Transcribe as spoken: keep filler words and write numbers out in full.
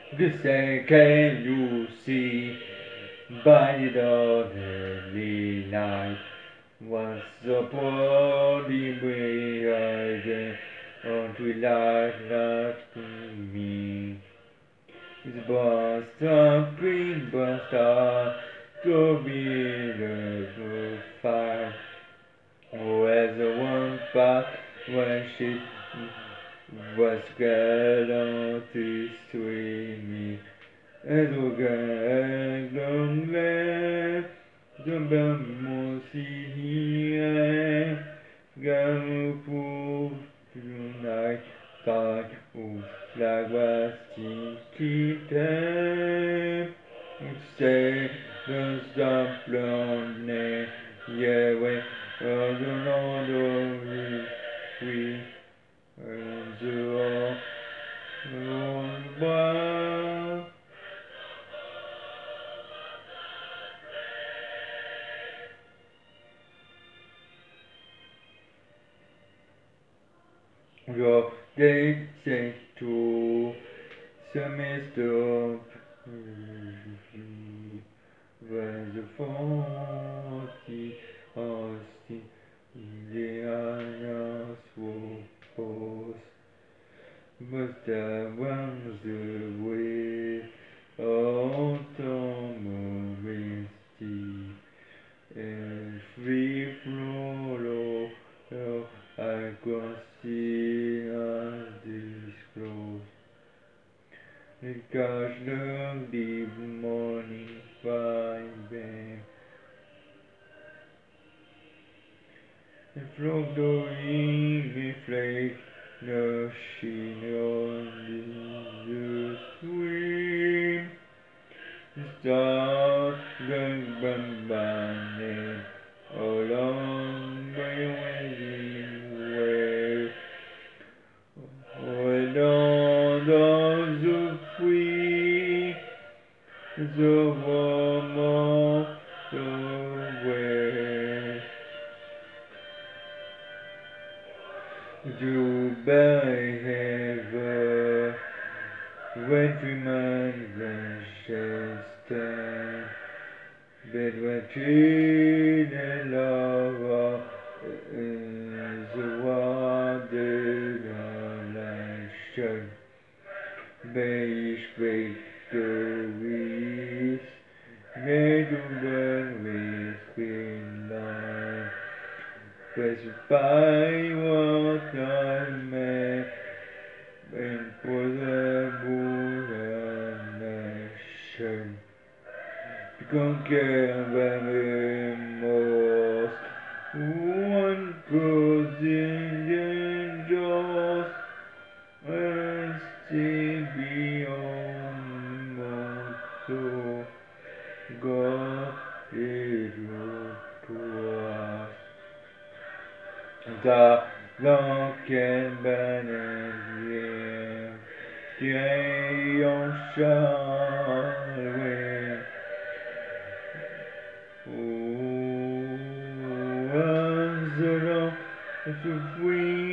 This day can you see by the daily light what's the body behind on twilight not me. It's burst of green burst of to be the fire. Oh, as the one path when she was gathered to stream. As the gang left, the bamboo sea, Gamu tonight, God, who flag was keep them. Say the stop blonde, yeah, we are the Lord of we are the Lord. Your day say to semester when the forty hosti Indiana was but there was the way autumn misty and free flow I could see and disclose. Because the deep morning vibe and from the wind reflect the sheen on the stream. The stars going bombarding along my winding way. When all those free, the warm of the way. To behave when Freeman Manchester, between and love is what the nation may speak victories, may do burn with green line. Specify what I may and for the nation to conquer the most one Brazilian jaws and still beyond so God is to us. The long can banner the ocean wind. Oh, as the long as the wind.